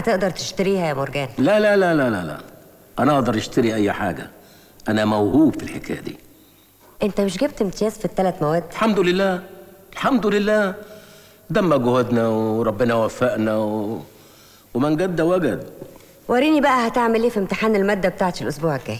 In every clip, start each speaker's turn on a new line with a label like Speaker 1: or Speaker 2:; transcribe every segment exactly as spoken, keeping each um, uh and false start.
Speaker 1: هتقدر تشتريها يا مرجان.
Speaker 2: لا لا لا لا لا لا، انا اقدر اشتري اي حاجه، انا موهوب في الحكايه دي.
Speaker 1: انت مش جبت امتياز في الثلاث مواد؟
Speaker 2: الحمد لله الحمد لله، دم جهدنا وربنا وفقنا و... ومن جد وجد.
Speaker 1: وريني بقى هتعمل ايه في امتحان الماده بتاعت الاسبوع الجاي.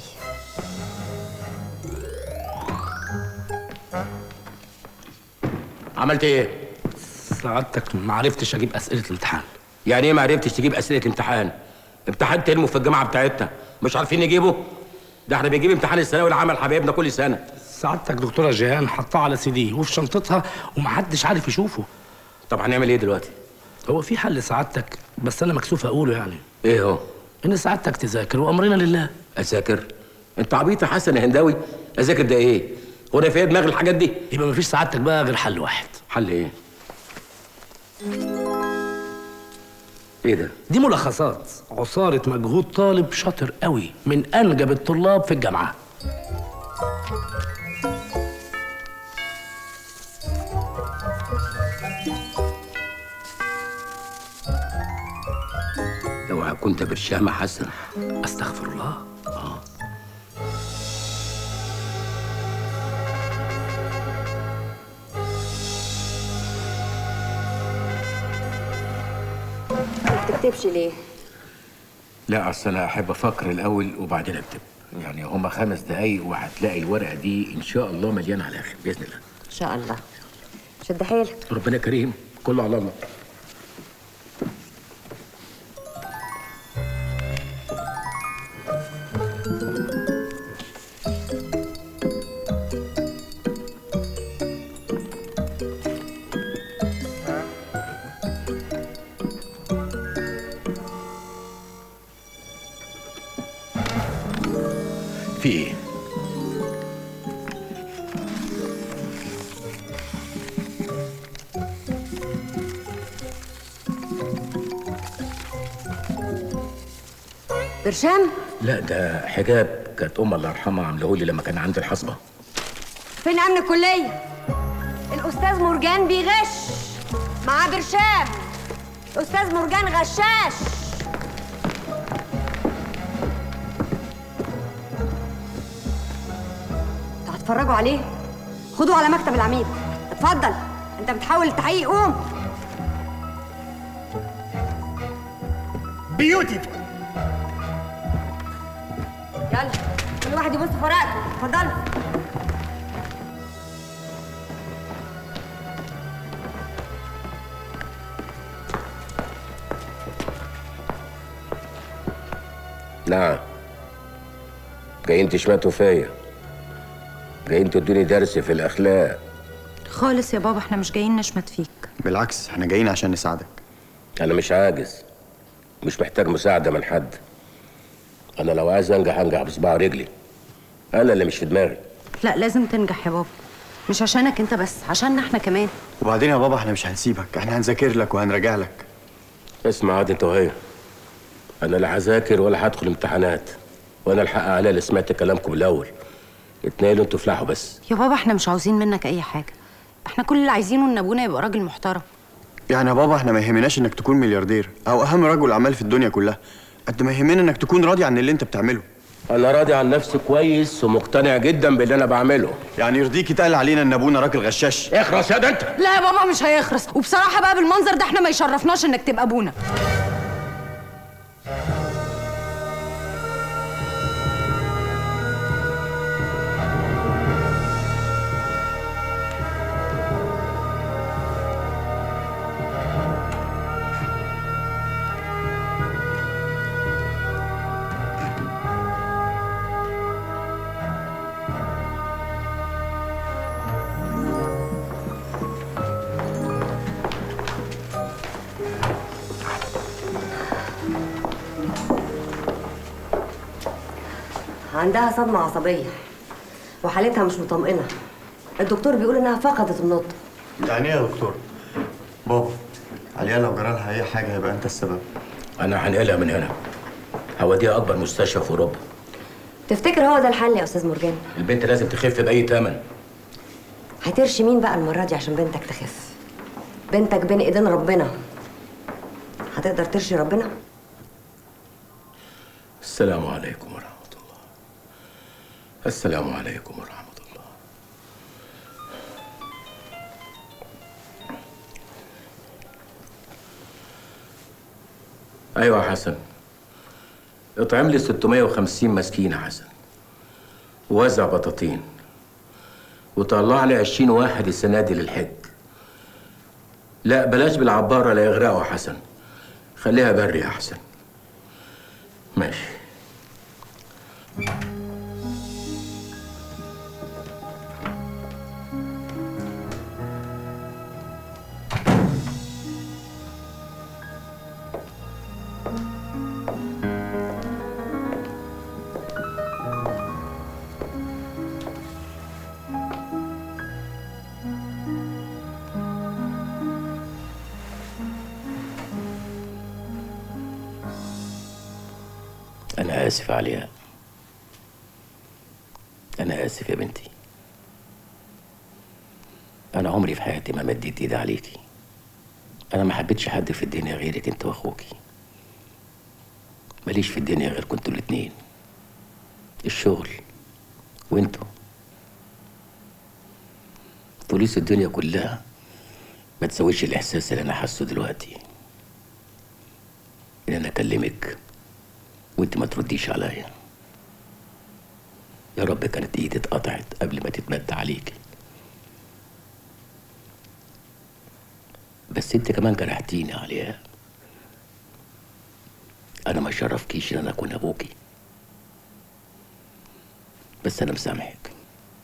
Speaker 2: عملت ايه؟
Speaker 3: سعادتك ما عرفتش اجيب اسئله الامتحان.
Speaker 2: يعني ايه ما عرفتش تجيب اسئله امتحان؟ امتحان ترموا في الجامعه بتاعتنا مش عارفين نجيبه؟ ده احنا بنجيب امتحان الثانوي العام حبايبنا كل سنه.
Speaker 3: سعادتك دكتوره جيهان حطاه على سي دي وفي شنطتها ومحدش عارف يشوفه.
Speaker 2: طب هنعمل ايه دلوقتي؟
Speaker 3: هو في حل سعادتك بس انا مكسوف اقوله يعني.
Speaker 2: ايه هو؟
Speaker 3: ان سعادتك تذاكر وامرنا لله.
Speaker 2: اذاكر؟ انت عبيط يا حسن يا هنداوي، اذاكر ده ايه؟ هو انا في دماغي الحاجات دي؟
Speaker 3: يبقى مفيش سعادتك بقى غير حل واحد.
Speaker 2: حل ايه؟ ايه ده؟
Speaker 3: دي ملخصات عصارة مجهود طالب شاطر قوي من انجب الطلاب في الجامعه.
Speaker 2: اوعى كنت برشام حسن.
Speaker 3: استغفر الله.
Speaker 2: اه
Speaker 1: ما بتكتبش ليه؟
Speaker 2: لا اصل انا احب افكر الاول وبعدين اكتب، يعني هما خمس دقايق وهتلاقي الورقه دي ان شاء الله مليانه على الاخر باذن الله.
Speaker 1: ان شاء الله. شد حيلك.
Speaker 2: ربنا كريم، كله على الله. في ايه؟
Speaker 1: برشام؟
Speaker 2: لا ده حجاب كانت امي الله يرحمها عاملهولي لما كان عندي الحصبه.
Speaker 1: فين امن الكليه؟ الاستاذ مرجان بيغش مع برشام. الاستاذ مرجان غشاش. انتوا هتتفرجوا عليه؟ خدوه على مكتب العميد. اتفضل. انت بتحاول التحقيق، قوم.
Speaker 4: بيوتي.
Speaker 1: يلا كل واحد يبص في ورقته. اتفضلوا.
Speaker 2: نعم، جايين تشمتوا فيا، جايين تدوني درس في الاخلاق.
Speaker 5: خالص يا بابا، احنا مش جايين نشمت فيك.
Speaker 6: بالعكس احنا جايين عشان نساعدك.
Speaker 2: انا مش عاجز، مش محتاج مساعده من حد. انا لو عايز انجح انجح بصباع رجلي، انا اللي مش في دماغي.
Speaker 5: لا لازم تنجح يا بابا، مش عشانك انت بس، عشاننا احنا كمان.
Speaker 6: وبعدين يا بابا احنا مش هنسيبك، احنا هنذاكر لك وهنراجع لك.
Speaker 2: اسمع عاد انت وهي، انا لا هذاكر ولا هدخل امتحانات، وانا الحق عليا اللي سمعت كلامكم الاول. اتنقلوا انتوا افلحوا بس.
Speaker 5: يا بابا احنا مش عاوزين منك اي حاجه، احنا كل اللي عايزينه ان ابونا يبقى راجل محترم.
Speaker 6: يعني يا بابا احنا ما يهمناش انك تكون ملياردير او اهم رجل اعمال في الدنيا كلها، قد ما يهمنا انك تكون راضي عن اللي انت بتعمله.
Speaker 2: انا راضي عن نفسي كويس ومقتنع جدا باللي انا بعمله.
Speaker 6: يعني يرضيك يتقال علينا ان ابونا راجل غشاش؟
Speaker 2: اخرس يا ده انت.
Speaker 5: لا يا بابا مش هيخرس، وبصراحه بقى بالمنظر ده احنا ما يشرفناش انك تبقى ابونا.
Speaker 1: عندها صدمة عصبية وحالتها مش مطمئنة. الدكتور بيقول انها فقدت النطق.
Speaker 6: يعني ايه يا دكتور؟ بابا عليا لو جرالها اي حاجه هيبقى انت السبب.
Speaker 2: انا هنقلها من هنا، هوديها اكبر مستشفى في اوروبا.
Speaker 1: تفتكر هو ده الحل يا استاذ مرجان؟
Speaker 2: البنت لازم تخف باي ثمن.
Speaker 1: هترشي مين بقى المرة دي عشان بنتك تخف؟ بنتك بين ايدين ربنا. هتقدر ترشي ربنا؟
Speaker 2: السلام عليكم ورحمة الله. السلام عليكم ورحمة الله. أيوة يا حسن، اطعم لي ستمائة وخمسين مسكين يا حسن، ووزع بطاطين، وطلع لي عشرين واحد السنة دي للحج. لا بلاش بالعبارة لا يغرقوا يا حسن، خليها بري يا حسن. ماشي. أنا آسف عليها. أنا آسف يا بنتي. أنا عمري في حياتي ما مديت إيدي عليكي. أنا ما حبيتش حد في الدنيا غيرك أنت وأخوكي. ماليش في الدنيا غير كنتوا الاتنين، الشغل وأنتوا. فلوس الدنيا كلها ما تسويش الإحساس اللي أنا حاسه دلوقتي، إن أنا أكلمك وانت ما ترديش عليا. يا رب كانت ايدي اتقطعت قبل ما تتمد عليكي، بس انت كمان جرحتيني عليها. انا ما شرفكيش ان انا اكون ابوكي، بس انا مسامحك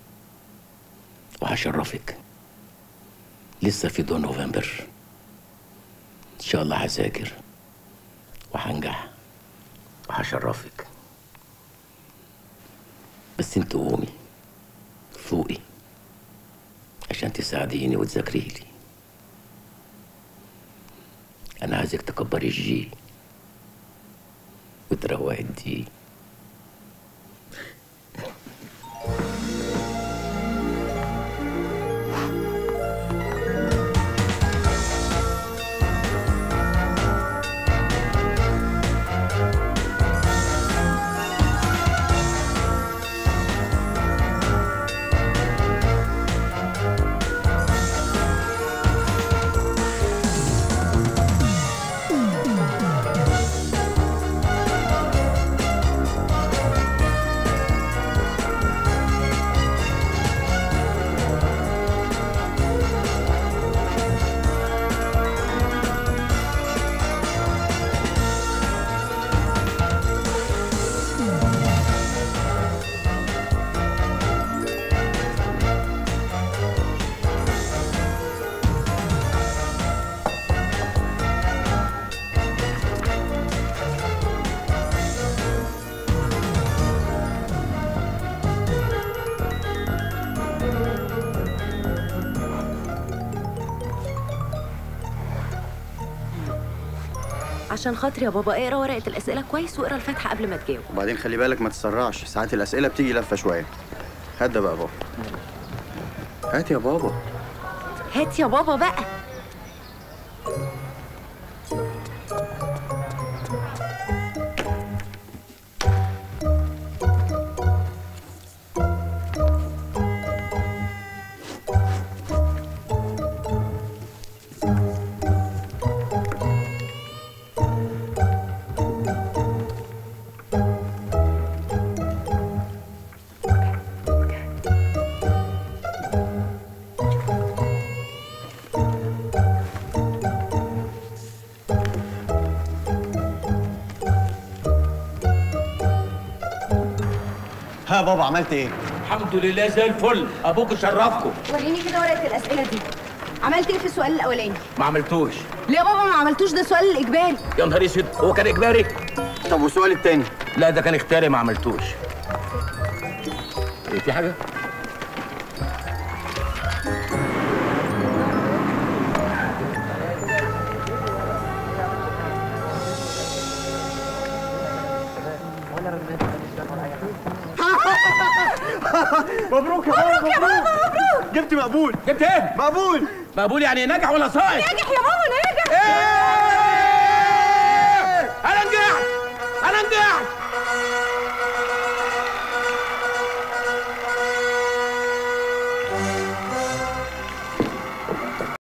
Speaker 2: وهشرفك. لسه في دون نوفمبر ان شاء الله هذاكر وهنجح وهشرفك، بس انت قومي فوقي عشان تساعديني وتذاكري لي. انا عايزك تكبري الجي وتروقي الدي.
Speaker 5: عشان خاطري يا بابا اقرا ورقه الاسئله كويس واقرا الفاتحه قبل ما تجاوب.
Speaker 6: وبعدين خلي بالك ما تسرعش، ساعات الاسئله بتيجي لفه شويه. هات ده بقى بابا. هات يا بابا.
Speaker 5: هات يا بابا بقى.
Speaker 6: ها بابا عملت ايه؟
Speaker 3: الحمد لله زي الفل، ابوك شرفكم.
Speaker 5: وريني كده ورقه الاسئله دي. عملت ايه في السؤال الاولاني؟
Speaker 3: ما عملتوش.
Speaker 5: ليه يا بابا ما عملتوش؟ ده السؤال الاجباري.
Speaker 3: يا نهار اسود، هو كان اجباري؟
Speaker 6: طب والسؤال التاني؟
Speaker 3: لا ده كان اختياري، ما عملتوش. ايه في حاجه؟
Speaker 6: مبروك يا بابا. مبروك يا بابا. مبروك. جبت مقبول.
Speaker 3: جبت ايه؟
Speaker 6: مقبول.
Speaker 3: مقبول يعني ناجح ولا ساقط؟
Speaker 5: ناجح يا بابا ناجح.
Speaker 3: ايه